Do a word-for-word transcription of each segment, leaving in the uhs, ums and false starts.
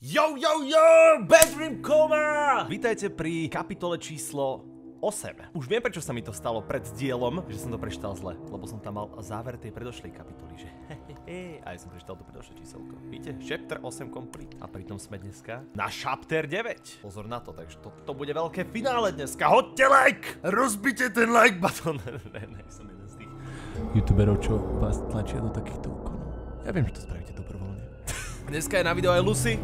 Yo, yo, yo, Bedroom Coma! Vítajte pri kapitole číslo osem. Už viem, prečo sa mi to stalo pred dielom, že som to prečítal zle, lebo som tam mal záver tej predošlej kapitoly, že hehehe, a ja som prečítal to predošlé číselko. Víte, chapter osem complete. A pritom sme dneska na chapter deväť. Pozor na to, takže to, to bude veľké finále dneska. Hoďte like! Rozbite ten like button. Ne, ne, som jeden z tých youtuberov, čo vás tlačia do takýchto úkonov. Ja viem, že to spravíte dobrovoľne. Dneska je na videu aj Lucy.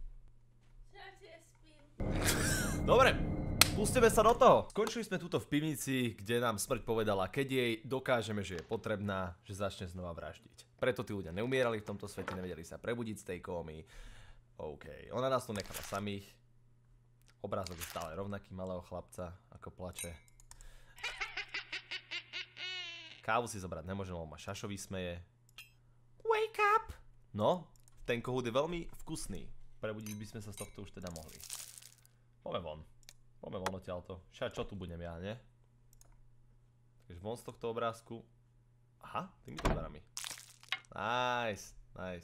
Dobre, pustíme sa do toho. Skončili sme tuto v pivnici, kde nám smrť povedala, keď jej dokážeme, že je potrebná, že začne znova vraždiť. Preto tí ľudia neumierali v tomto svete, nevedeli sa prebudiť z tej kómy. OK, ona nás tu nechala samých. Obrázok je stále rovnaký malého chlapca, ako plače. Kávu si zobrať nemôžem, lebo ma šašo vysmeje. Wake up! No, ten kohút je veľmi vkusný. Prebudiť by sme sa z tohto už teda mohli. Poďme von. Poďme von odtiaľto. Však čo tu budem ja, nie? Takže von z tohto obrázku. Aha, týmito dverami. Nice, nice.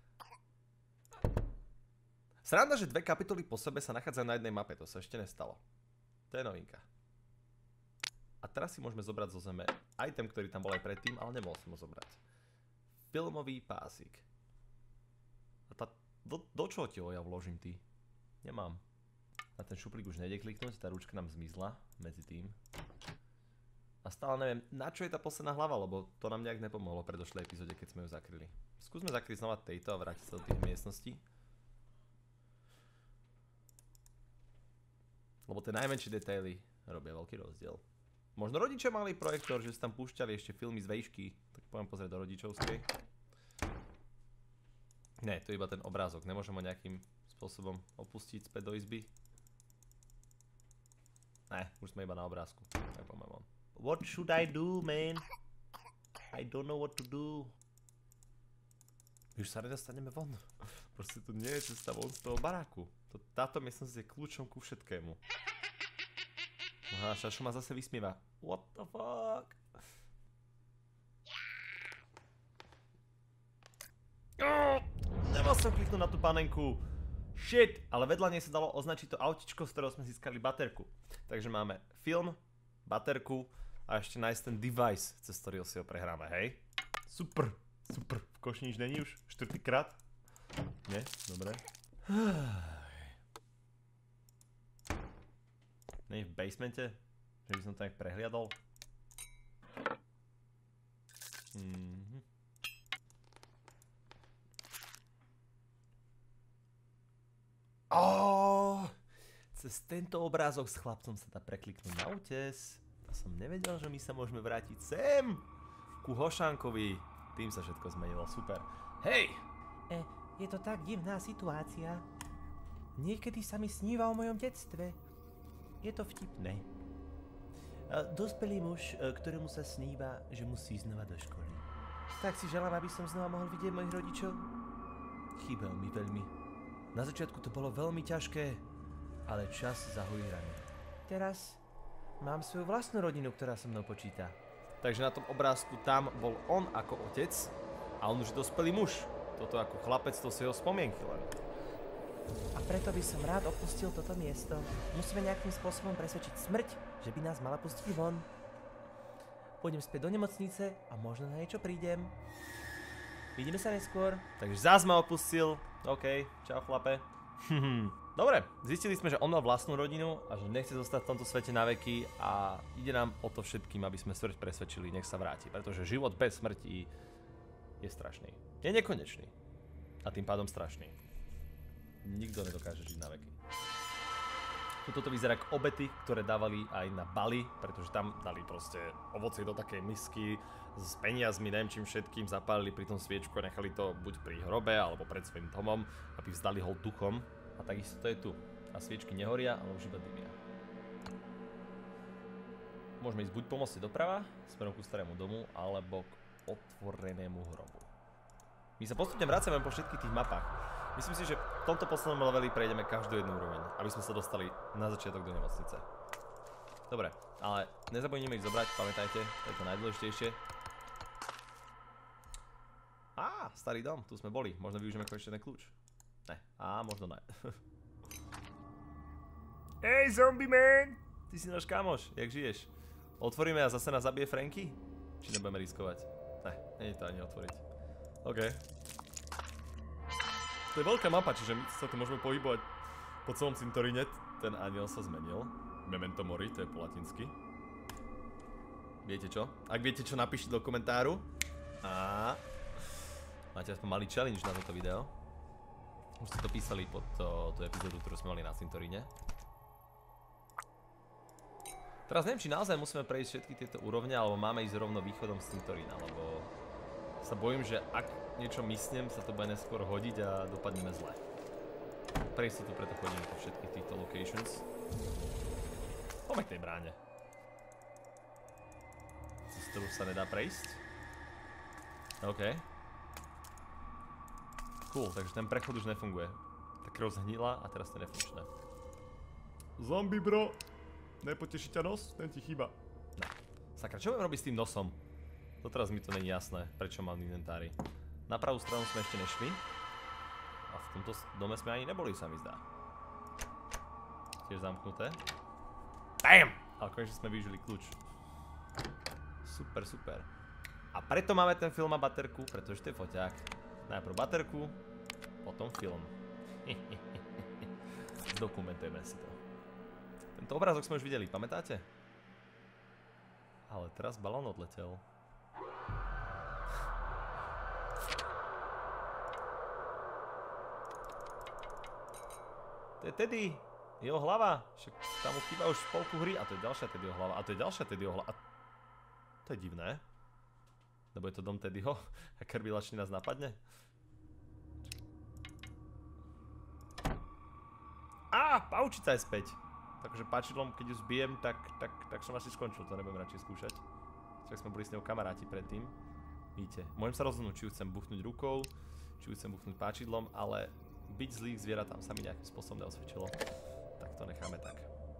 Sranda, že dve kapitoly po sebe sa nachádzajú na jednej mape. To sa ešte nestalo. To je novinka. A teraz si môžeme zobrať zo zeme item, ktorý tam bol aj predtým, ale nemohol som ho zobrať. Filmový pásik. A tá, do, do čoho ti ho ja vložím, ty? Nemám. Na ten šuplík už nejde kliknúť, tá ručka nám zmizla medzi tým. A stále neviem, na čo je tá posledná hlava, lebo to nám nejak nepomohlo v predošlej epizóde, keď sme ju zakryli. Skúsme zakryť znova tejto a vrátiť sa do tých miestností. Lebo tie najmenšie detaily robia veľký rozdiel. Možno rodičia mali projektor, že si tam púšťali ešte filmy z vejšky, tak poviem pozrieť do rodičovskej. Ne, to je iba ten obrázok, nemôžem ho nejakým spôsobom opustiť späť do izby. Ne, už sme iba na obrázku. Tak poďme von. What should I do, man? I don't know what to do. Už sa nedostaneme von. Proste tu nie je cesta von z toho baráku. Táto miestnosť je kľúčom ku všetkému. Aha, šašo ma zase vysmieva. What the fuck? Oh, nemal som kliknúť na tú panenku. Shit, ale vedľa nej sa dalo označiť to autičko, z ktorého sme získali baterku. Takže máme film, baterku a ešte nájsť ten device, cez ktorý si ho prehráme, hej? Super, super. V koši nič není už? Štvrtýkrát? Nie? Dobre. Nie v basemente? Že by som to nejak prehliadol? Mhm. Oh, cez tento obrázok s chlapcom sa dá prekliknúť na útes. To som nevedel, že my sa môžeme vrátiť sem. Ku Hošánkovi. Tým sa všetko zmenilo, super. Hej! E, je to tak divná situácia. Niekedy sa mi sníva o mojom detstve. Je to vtipné. A dospelý muž, ktorému sa sníva, že musí znova do školy. Tak si želám, aby som znova mohol vidieť mojich rodičov. Chýbal mi veľmi. Na začiatku to bolo veľmi ťažké, ale čas zahojí rany. Teraz mám svoju vlastnú rodinu, ktorá so mnou počíta. Takže na tom obrázku tam bol on ako otec a on už je dospelý muž. Toto ako chlapec, to si jeho spomienky len. A preto by som rád opustil toto miesto. Musíme nejakým spôsobom presvedčiť smrť, že by nás mala pustiť von. Pôjdem späť do nemocnice a možno na niečo prídem. Vidíme sa neskôr. Takže zás ma opustil. OK, čau chlape. Dobre, zistili sme, že on mal vlastnú rodinu a že nechce zostať v tomto svete na veky a ide nám o to všetkým, aby sme smrť presvedčili, nech sa vráti. Pretože život bez smrti je strašný. Je nekonečný. A tým pádom strašný. Nikto nedokáže žiť na veky. Tuto to vyzerá ako obety, ktoré dávali aj na Bali, pretože tam dali proste ovocie do takej misky s peniazmi, neviem čím všetkým, zapálili pri tom sviečku a nechali to buď pri hrobe alebo pred svojím domom, aby vzdali hold duchom. A takisto to je tu. A sviečky nehoria, ale už iba dymia. Môžeme ísť buď po moste doprava, smerom ku starému domu, alebo k otvorenému hrobu. My sa postupne vracame po všetkých tých mapách. Myslím si, že v tomto poslednom leveli prejdeme každú jednu úroveň, aby sme sa dostali na začiatok do nemocnice. Dobre, ale nezabudnime ich zobrať, pamätajte, to je to najdôležitejšie. Á, starý dom, tu sme boli, možno využijeme konečne ten kľúč. Ne. Á, možno ne. Hej, zombie man! Ty si náš kamoš, jak žiješ? Otvoríme a zase nás zabije Franky? Či nebudeme riskovať? Ne, nie je to ani otvoriť. OK. To je veľká mapa, čiže my sa tu môžeme pohybovať po celom cintoríne. Ten aniel sa zmenil. Memento mori, to je po latinsky. Viete čo? Ak viete čo, napíšte do komentáru. A máte aspoň malý challenge na toto video. Už ste to písali pod to, tú epizódu, ktorú sme mali na cintoríne. Teraz neviem, či naozaj musíme prejsť všetky tieto úrovne, alebo máme ísť rovno východom z cintorína, lebo sa bojím, že ak niečo mysnem, sa to bude neskôr hodiť a dopadneme zle. Pre istotu preto chodíme po všetkých týchto locations. Poďme k tej bráne. Cez ktorú sa nedá prejsť? OK. Cool, takže ten prechod už nefunguje. Tá krv zhnila a teraz to je nefunkčné. Zombie bro! Nepoteší ťa nos? Ten ti chýba. No. Sakra, čo budem robiť s tým nosom? Doteraz mi to není jasné, prečo mám v inventári. Na pravú stranu sme ešte nešli. A v tomto dome sme ani neboli, sa mi zdá. Tiež zamknuté. Bam! Ale konečne sme využili kľúč. Super, super. A preto máme ten film a baterku, pretože to je foťák. Najprv baterku, potom film. Dokumentujeme si to. Tento obrázok sme už videli, pamätáte? Ale teraz balón odletel. To je Teddy, jeho hlava. Však tam mu chýba už polku hry. A to je ďalšia Teddyho hlava. A to je ďalšia Teddyho hlava. To je divné. Lebo je to dom Teddyho. A krbilačný nás napadne. Á, paučica je späť. Takže páčidlom, keď ju zbijem, tak, tak, tak som asi skončil, to nebudem radšej skúšať. Však sme boli s ňou kamaráti predtým. Vidíte, môžem sa rozhodnúť, či ju chcem buchnúť rukou, či ju chcem buchnúť páčidlom, ale byť zlých zvieratám sa mi nejakým spôsobom neosvedčilo. Tak to necháme tak.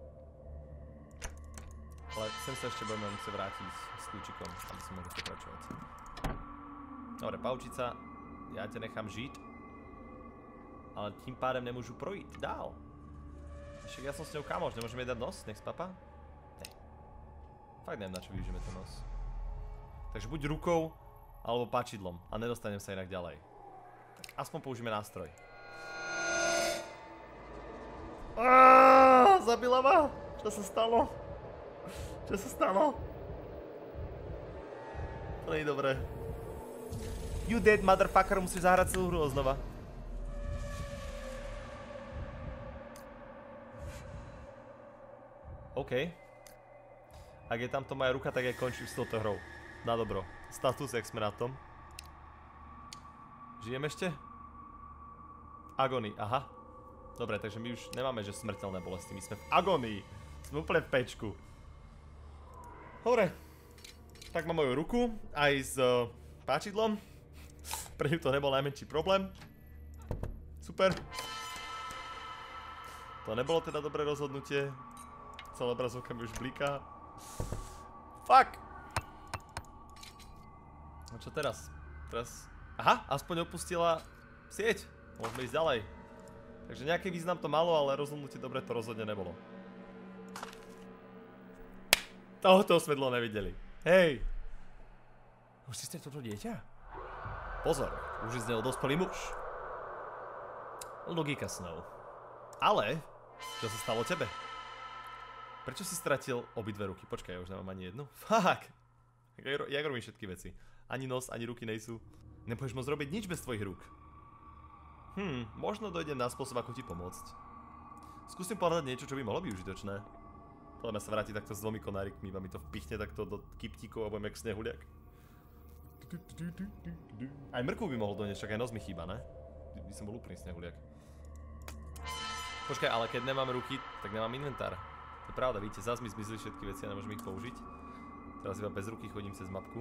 Ale sem sa ešte budeme musieť vrátiť s kľúčikom, aby som mohol pokračovať. Dobre, paučica, ja ťa nechám žiť. Ale tým pádem nemôžu projít dál. Však ja som s ňou kamoš, nemôžeme jej dať nos? Nech spapa? Ne. Fakt neviem, na čo využijeme ten nos. Takže buď rukou, alebo páčidlom. A nedostanem sa inak ďalej. Tak aspoň použijeme nástroj. Aaaa, zabila ma! Čo sa stalo? Čo sa stalo? To nie je dobré. You dead motherfucker, musíš zahrať celú hru znova. OK. Ak je tamto moja ruka, tak aj končím s touto hrou. Na dobro. Status, jak sme na tom. Žijem ešte? Agony, aha. Dobre, takže my už nemáme, že smrteľné bolesti. My sme v agonii. Sme úplne v pečku. Dobre. Tak mám moju ruku. Aj s uh, páčidlom. Pre ňu to nebol najmenší problém. Super. To nebolo teda dobré rozhodnutie. Celá obrazovka mi už bliká. Fuck! No čo teraz? Teraz... Aha, aspoň opustila sieť. Môžeme ísť ďalej. Takže nejaký význam to malo, ale rozhodnutie dobre to rozhodne nebolo. Tohoto sme dlho nevideli. Hej! Už si ste toto dieťa? Pozor, už je z neho dospelý muž. Logika snov. Ale, čo sa stalo tebe? Prečo si stratil obidve ruky? Počkaj, ja už nemám ani jednu. Fuck! Jak robím všetky veci? Ani nos, ani ruky nejsú. Nebudeš môcť robiť nič bez tvojich rúk. Hm, možno dojdem na spôsob, ako ti pomôcť. Skúsim povedať niečo, čo by mohlo byť užitočné. Poďme sa vrátiť takto s dvomi konárikmi, iba mi to vpichne takto do kyptíkov a budem jak snehuliak. Aj mrkvu by mohol doniesť, čak aj nos mi chýba, ne? By som bol úplný snehuliak. Počkaj, ale keď nemám ruky, tak nemám inventár. To je pravda, vidíte, zás mi zmizli všetky veci a nemôžem ich použiť. Teraz iba bez ruky chodím cez mapku.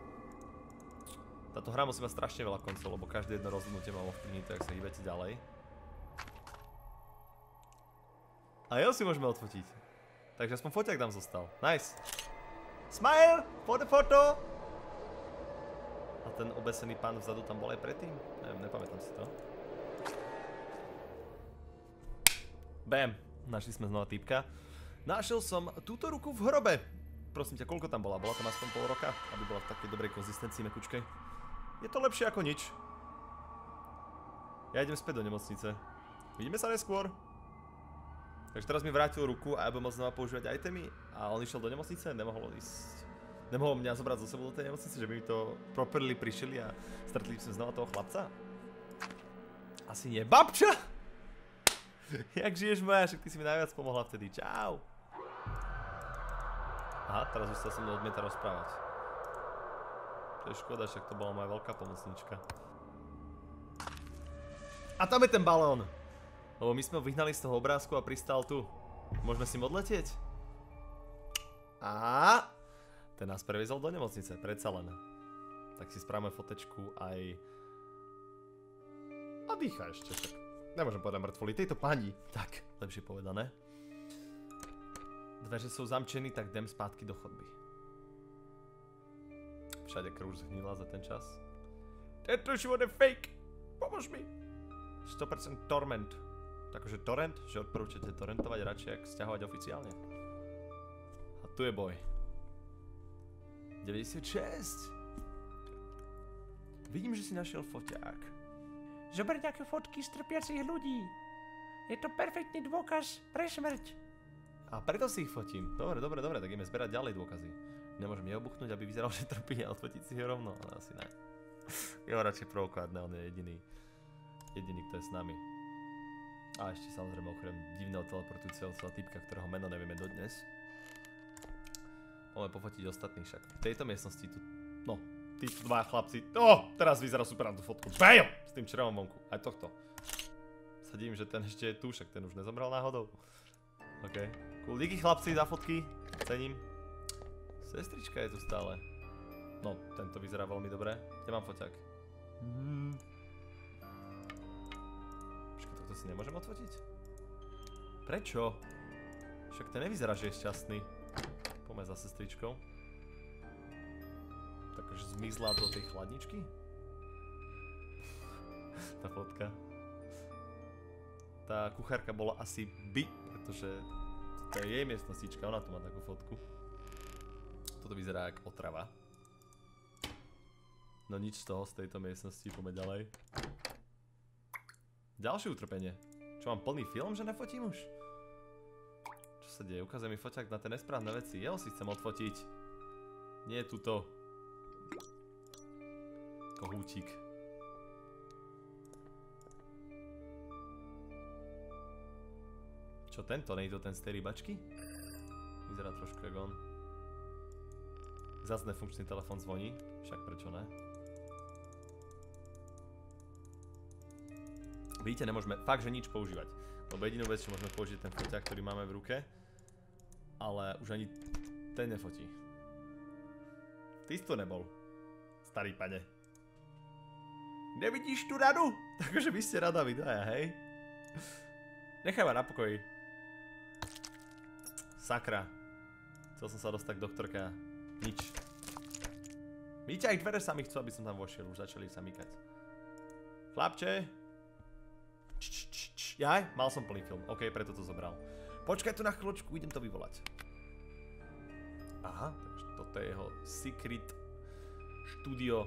Táto hra musí mať strašne veľa koncov, lebo každé jedno rozhodnutie má ovplyvniť to, jak sa hýbete ďalej. A jo si môžeme odfotiť. Takže aspoň foťák nám zostal. Nice. Smile for the photo! A ten obesený pán vzadu tam bol aj predtým? Neviem, nepamätám si to. Bam, našli sme znova týpka. Našiel som túto ruku v hrobe. Prosím ťa, koľko tam bola? Bola tam aspoň pol roka, aby bola v takej dobrej konzistencii mekučkej. Je to lepšie ako nič. Ja idem späť do nemocnice. Vidíme sa neskôr. Takže teraz mi vrátil ruku a ja budem môcť znova používať itemy. A on išiel do nemocnice, nemohol ísť. Nemohol mňa zobrať zo sebou do tej nemocnice, že by mi to properly prišli a stretli sme znova toho chlapca? Asi nie. Babča! Jak žiješ moja? Však ty si mi najviac pomohla vtedy. Čau! Aha, teraz už sa so mnou odmieta rozprávať. To je škoda, však to bola moja veľká pomocnička. A tam je ten balón! Lebo my sme ho vyhnali z toho obrázku a pristal tu. Môžeme si odletieť? A ten nás previezol do nemocnice, predsa len. Tak si spravíme fotečku aj... A dýcha ešte, tak nemôžem povedať mŕtvolí tejto pani. Tak, lepšie povedané. Dveře sú zamčený, tak idem zpátky do chodby. Všade krv zhnila za ten čas. Tento život je fake! Pomož mi! sto percent torment. Takže torrent, že odporúčate torrentovať radšej, ak stiahovať oficiálne. A tu je boj. deväťdesiatšesť. Vidím, že si našiel foťák. Zober nejaké fotky z trpiacich ľudí. Je to perfektný dôkaz pre smrť. A preto si ich fotím. Dobre, dobre, dobre, tak ideme zberať ďalej dôkazy. Nemôžem neobuchnúť, aby vyzeral, že trpí a odfotiť si ho rovno. Ale asi ne. Je ho radšej provokovať, ne, on je jediný. Jediný, kto je s nami. A ešte samozrejme okrem divného teleportujúceho sa týpka, ktorého meno nevieme dodnes. Poďme pofotiť ostatných však. V tejto miestnosti tu... No, títo dva chlapci... Oh, teraz vyzerá super na tú fotku. Bam! S tým črevom vonku. Aj tohto. Sadím, že ten ešte je tu, však ten už nezomrel náhodou. OK. Cool. Díky chlapci za fotky. Cením. Sestrička je tu stále. No, tento vyzerá veľmi dobre. Kde mám foťák? Hmm. Počkaj, tohto si nemôžem odfotiť? Prečo? Však ten nevyzerá, že je šťastný. Poďme za sestričkou. Takže zmizla do tej chladničky? Tá fotka. Tá kuchárka bola asi by, pretože to je jej miestnostička, ona tu má takú fotku. Toto vyzerá ako otrava. No nič z toho, z tejto miestnosti, poďme ďalej. Ďalšie utrpenie. Čo mám plný film, že nefotím už? Čo sa deje? Ukazuje mi foťák na tie nesprávne veci. Jeho si chcem odfotiť. Nie je tuto. Kohútik. Čo tento? Nie je to ten z tej rybačky? Vyzerá trošku jak on. Zas nefunkčný telefón zvoní. Však prečo ne? Vidíte, nemôžeme fakt, že nič používať. Lebo jedinú vec, čo môžeme použiť, ten foťák, ktorý máme v ruke. Ale už ani ten nefotí. Ty si tu nebol. Starý pane. Nevidíš tú radu? Takže vy ste rada vydaja, hej? Nechaj ma na pokoji. Sakra. Chcel som sa dostať k doktorka. Nič. Vidíte, aj dvere sami chcú, aby som tam vošiel. Už začali sa mykať. Chlapče. Jaj, mal som plný film. OK, preto to zobral. Počkaj tu na chvíľočku, idem to vyvolať. Aha, takže toto je jeho secret studio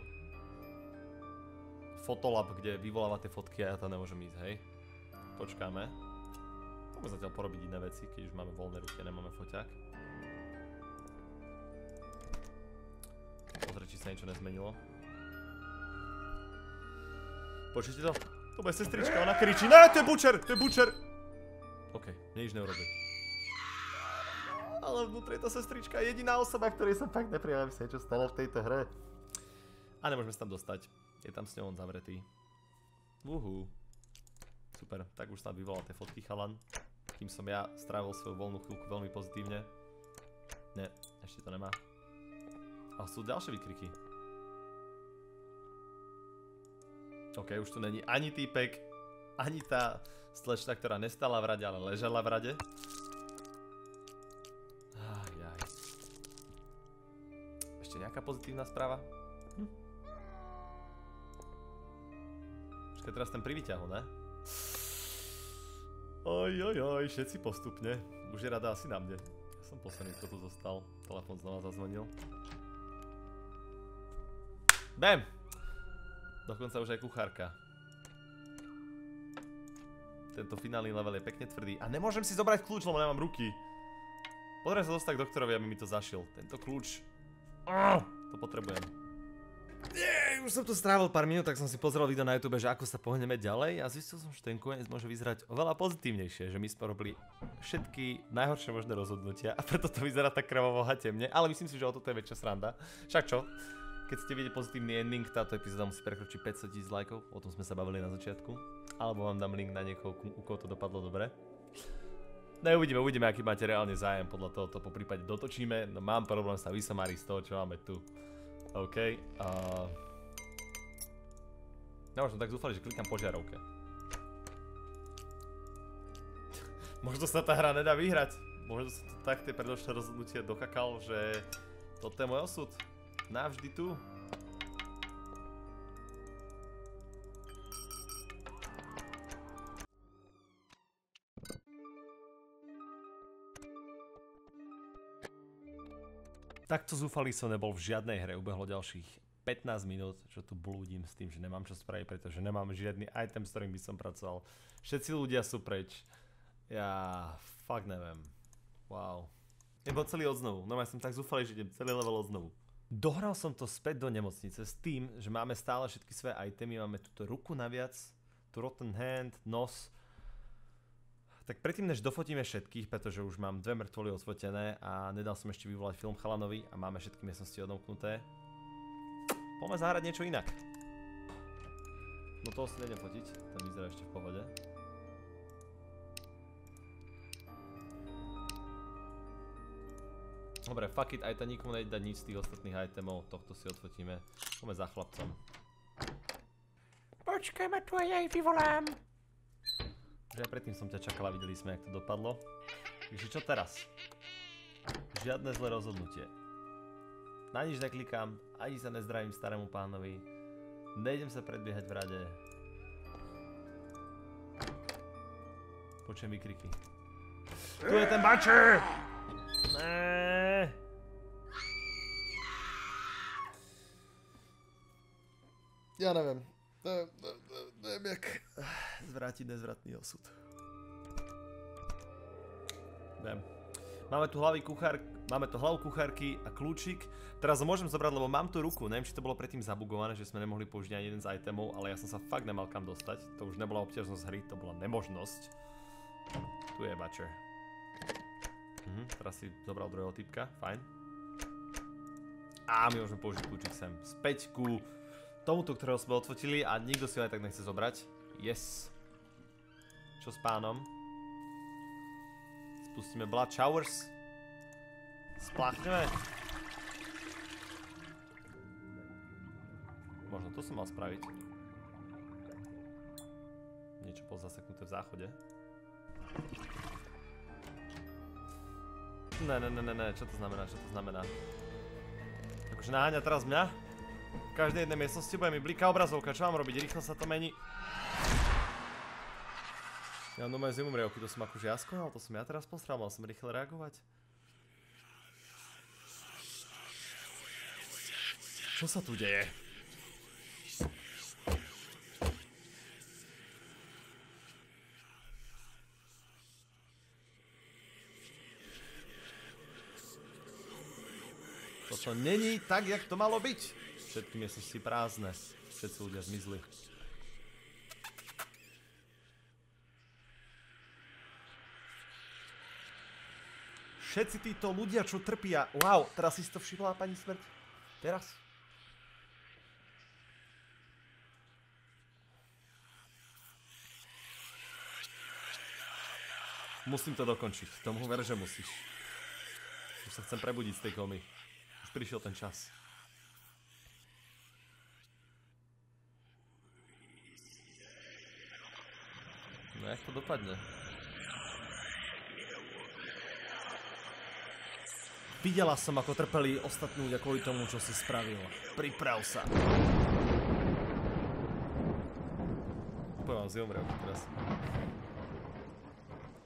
Fotolab, kde vyvoláva tie fotky a ja tam nemôžem ísť, hej. Počkáme. Poďme zatiaľ porobiť iné veci, keď už máme voľné ruky a nemáme foťák. Pozrieť, či sa niečo nezmenilo. Počujete to? To bude sestrička, ona kričí. Ne, to je bučer, to je bučer. OK, nič neurobi. Ale vnútri je to sestrička, jediná osoba, ktorej som fakt neprijal, aby sa niečo stalo v tejto hre. A nemôžeme sa tam dostať. Je tam s ňou on zavretý. Uhú. Super, tak už snad vyvolal tie fotky chalan. Kým som ja strávil svoju voľnú chvíľku veľmi pozitívne. Ne, ešte to nemá. A sú ďalšie výkriky. OK, už tu není ani týpek, ani tá slečna, ktorá nestala v rade, ale ležala v rade. Ajaj. Ešte nejaká pozitívna správa? Hm. Počkaj, teraz ten pri výťahu, ne? Oj, oj, oj, všetci postupne. Už je rada asi na mne. Ja som posledný, kto tu zostal. Telefón znova zazvonil. Bam! Dokonca už aj kuchárka. Tento finálny level je pekne tvrdý. A nemôžem si zobrať kľúč, lebo nemám ruky. Potrebujem sa dostať k doktorovi, aby mi to zašil. Tento kľúč. To potrebujem. Nie, už som tu strávil pár minút, tak som si pozrel video na YouTube, že ako sa pohneme ďalej a zistil som, že ten koniec môže vyzerať oveľa pozitívnejšie, že my sme robili všetky najhoršie možné rozhodnutia a preto to vyzerá tak krvavo a temne, ale myslím si, že o toto je väčšia sranda. Však čo? Keď ste vidieť pozitívny ending, táto epizóda musí prekročiť päťsto tisíc lajkov, o tom sme sa bavili na začiatku, alebo vám dám link na niekoho, u koho to dopadlo dobre. No uvidíme, uvidíme, aký máte reálne zájem, podľa toho to po prípade dotočíme, no mám problém sa vysomáriť z toho, čo máme tu. OK. Uh... No už som tak zúfalý, že klikám po žiarovke. Možno sa tá hra nedá vyhrať. Možno sa to tak tie predošlé rozhodnutie dokakal, že toto je môj osud. Navždy tu. Takto zúfalý som nebol v žiadnej hre, ubehlo ďalších pätnásť minút, čo tu blúdim s tým, že nemám čo spraviť, pretože nemám žiadny item, s ktorým by som pracoval. Všetci ľudia sú preč. Ja fakt neviem. Wow. Idem celý odznovu, no ja som tak zúfalý, že idem celý level odznovu. Dohral som to späť do nemocnice s tým, že máme stále všetky svoje itemy, máme túto ruku naviac, tu rotten hand, nos. Tak predtým, než dofotíme všetkých, pretože už mám dve mŕtvoly odfotené a nedal som ešte vyvolať film chalanovi a máme všetky miestnosti odomknuté, poďme zahrať niečo inak. No toho si nejdem fotiť, ten vyzerá ešte v pohode. Dobre, fuck it, aj to nikomu nejde dať nič z tých ostatných itemov, tohto si odfotíme. Poďme za chlapcom. Počkaj ma tu, ja jej vyvolám. Že aj predtým som ťa čakala, videli sme, jak to dopadlo. Takže čo teraz? Žiadne zlé rozhodnutie. Na nič neklikám, ani sa nezdravím starému pánovi. Nejdem sa predbiehať v rade. Počujem výkriky. Tu je ten Butcher! Né. Ja neviem. Neviem, jak zvrátiť nezvratný osud. Viem. Máme tu hlavy kuchár, máme tu hlavu kuchárky a kľúčik. Teraz ho môžem zobrať, lebo mám tu ruku. Neviem, či to bolo predtým zabugované, že sme nemohli použiť ani jeden z itemov, ale ja som sa fakt nemal kam dostať. To už nebola obťažnosť hry, to bola nemožnosť. Tu je Butcher. Mhm, teraz si zobral druhého typka, fajn. A my môžeme použiť kľúčik sem. Späť ku tomuto, ktorého sme odfotili a nikto si ho aj tak nechce zobrať. Yes. Čo s pánom? Spustíme Blood Showers. Spláchneme. Možno to som mal spraviť. Niečo bolo zaseknuté v záchode. Ne, ne, ne, ne, ne, čo to znamená, čo to znamená? Takže naháňa teraz mňa? V každej jednej miestnosti bude mi bliká obrazovka, čo mám robiť? Rýchlo sa to mení. Ja mám doma zimom rievky, to som akože ja skonal, to som ja teraz postral, mal som rýchle reagovať. Čo sa tu deje? Toto není tak, jak to malo byť. Všetky miestnosti prázdne. Všetci ľudia zmizli. Všetci títo ľudia, čo trpia. Wow, teraz si to všimla pani smrť? Teraz? Musím to dokončiť. Tomu ver, že musíš. Už sa chcem prebudiť z tej komy. Už prišiel ten čas. No jak to dopadne? Videla som, ako trpeli ostatní ľudia kvôli tomu, čo si spravil. Priprav sa. Poviem vám, zjomrel teraz.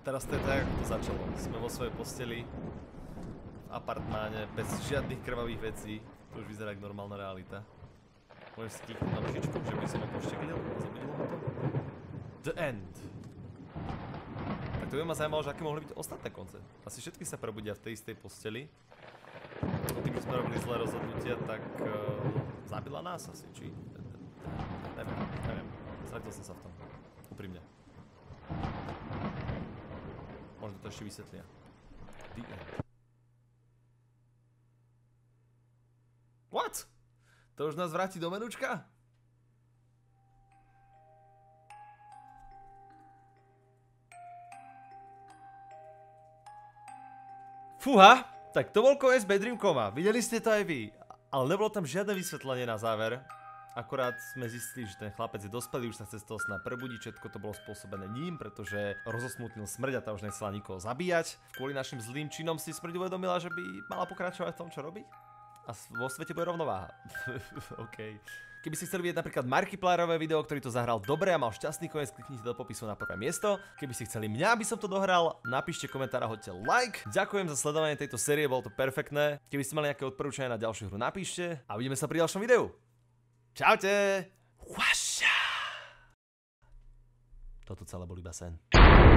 teraz to je tak, ako to začalo. Sme vo svojej posteli, v apartmáne, bez žiadnych krvavých vecí. To už vyzerá ako normálna realita. Môžem si kýknuť na myšičku, že by som ho pošteklil a zabudilo ho to. The end. Tak to by ma zaujímalo, že aké mohli byť ostatné konce. Asi všetky sa prebudia v tej istej posteli. No tým, že sme robili zlé rozhodnutia, tak uh, zabila nás asi, či? Neviem, neviem. Zradil som sa v tom. Úprimne. Možno to ešte vysvetlia. The end. What? To už nás vráti do menučka? Fúha, tak to bol koniec Bedroom Coma. Videli ste to aj vy. Ale nebolo tam žiadne vysvetlenie na záver. Akorát sme zistili, že ten chlapec je dospelý, už sa chce z toho sna prebudiť, všetko to bolo spôsobené ním, pretože rozosmutnil smrť a tá už nechcela nikoho zabíjať. Kvôli našim zlým činom si smrť uvedomila, že by mala pokračovať v tom, čo robí. A vo svete bude rovnováha. OK. Keby ste chceli vidieť napríklad Markiplierové video, ktorý to zahral dobre a mal šťastný koniec, kliknite do popisu na prvé miesto. Keby ste chceli mňa, aby som to dohral, napíšte komentár a hoďte like. Ďakujem za sledovanie tejto série, bolo to perfektné. Keby ste mali nejaké odporúčania na ďalšiu hru, napíšte a uvidíme sa pri ďalšom videu. Čaute! Toto celé bol iba sen.